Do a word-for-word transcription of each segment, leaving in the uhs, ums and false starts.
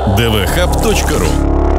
дэ вэ хаб точка ру.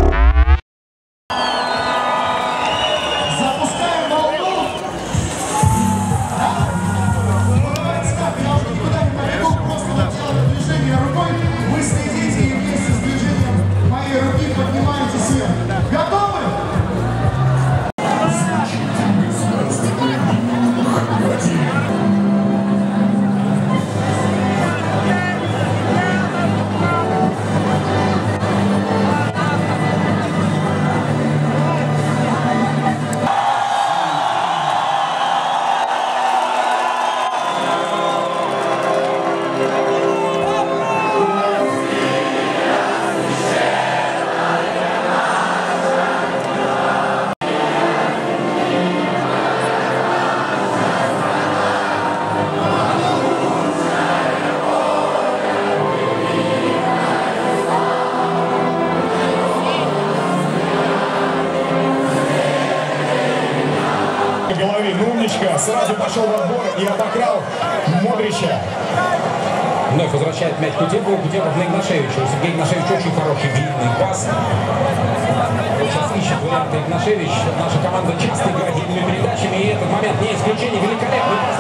Сразу пошел в отбор и обокрал Модрича. Вновь возвращает мяч Кутепов. Кутепов на Игнашевича. У Сергея Игнашевича очень хороший длинный пас. Сейчас ищет варианты Игнашевич. Наша команда часто играет длинными передачами. И этот момент не исключение. Великолепный пас.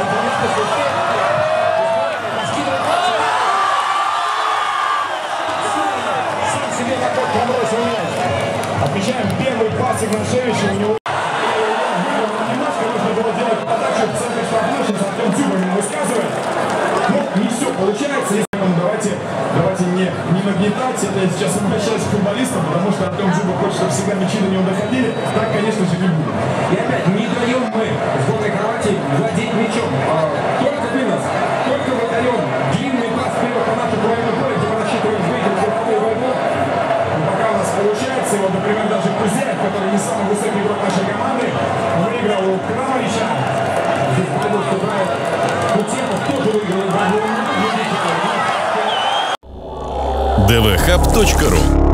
Сам себе такой пробросил мяч. Отмечаем первый пас Игнашевича. У него высказывает. Ну, не все получается. Давайте, давайте не, не нагнетать. Это я сейчас обращаюсь к футболистам, потому что Артем Дзюба хочет, чтобы всегда мячи до него доходили. Так, конечно же, не будет. И опять не даем мы сборной Хорватии владеть мячом. Только вынос, только выдаем длинный пас вперед по нашему половину поля, где мы рассчитываем выиграть золотую войну. Пока у нас получается. И вот, например, даже Кузяев, который не самый высокий игрок нашей команды, выиграл у Крамарича. Здесь пойдут, что играет Кутепов, тоже выиграл борьбу. дэ вэ хаб точка ру.